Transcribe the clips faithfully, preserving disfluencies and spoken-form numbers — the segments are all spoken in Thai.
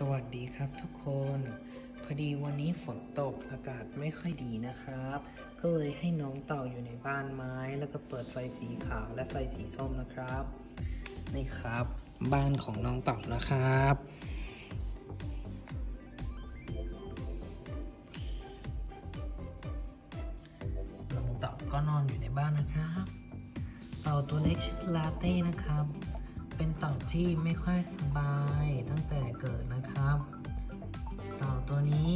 วัสดีครับทุกคนพอดีวันนี้ฝนตกอากาศไม่ค่อยดีนะครับก็เลยให้น้องเต่าอยู่ในบ้านไม้แล้วก็เปิดไฟสีขาวและไฟสีส้มนะครับนี่ครับบ้านของน้องเต่านะครับน้องเต่าก็นอนอยู่ในบ้านนะครับเต่าตัวเล็กชื่อลาเต้นะครับเป็นเต่าที่ไม่ค่อยสบายตั้งแต่เกิดนะครับเต่าตัวนี้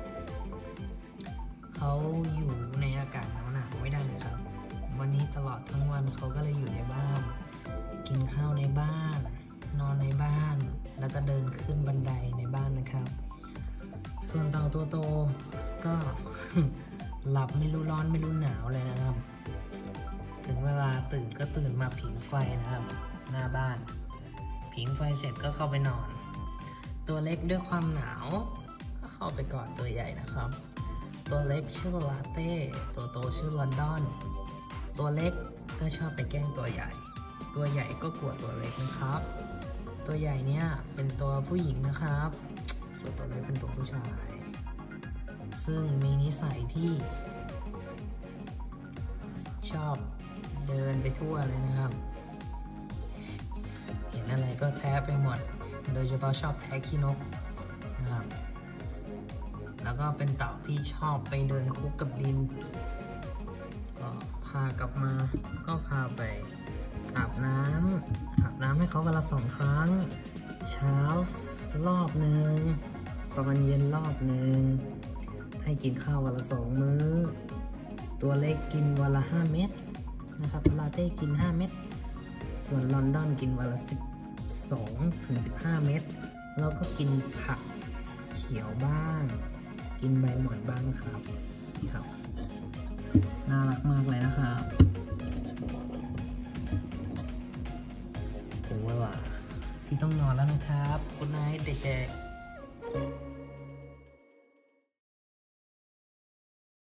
เขาอยู่ในอากาศหนาวๆไม่ได้เลยครับวันนี้ตลอดทั้งวันเขาก็เลยอยู่ในบ้านกินข้าวในบ้านนอนในบ้านแล้วก็เดินขึ้นบันไดในบ้านนะครับส่วนเต่าตัวโตก็ หลับไม่รู้ร้อนไม่รู้หนาวเลยนะครับถึงเวลาตื่นก็ตื่นมาผิงไฟนะครับหน้าบ้านผิงไฟเสร็จก็เข้าไปนอนตัวเล็กด้วยความหนาวก็เข้าไปกอดตัวใหญ่นะครับตัวเล็กชื่อลาเต้ตัวโตชื่อลอนดอนตัวเล็กก็ชอบไปแกล้งตัวใหญ่ตัวใหญ่ก็กลัวตัวเล็กนะครับตัวใหญ่เนี่ยเป็นตัวผู้หญิงนะครับส่วนตัวเล็กเป็นตัวผู้ชายซึ่งมีนิสัยที่ชอบเดินไปทั่วเลยนะครับเห็นอะไรก็แทะไปหมดโดยเฉพาะชอบแทะขี้นกนะครับแล้วก็เป็นเต่าที่ชอบไปเดินคุกกับดินก็พากลับมาก็พาไปอาบน้ำอาบน้ำให้เขาวันละสองครั้งเช้ารอบหนึ่งตอนเย็นรอบหนึ่งให้กินข้าววันละสองมื้อตัวเล็กกินวันละห้าเม็ดนะครับลาเต้กินห้าเม็ดส่วนลอนดอนกินวันละสิบสองถึงสิบห้าเม็ดแล้วก็กินผักเขียวบ้างกินใบหม่อนบ้างครับนี่ครับน่ารักมากเลยนะครับถึงเวลาที่ต้องนอนแล้วนะครับคุณนายเด็กๆ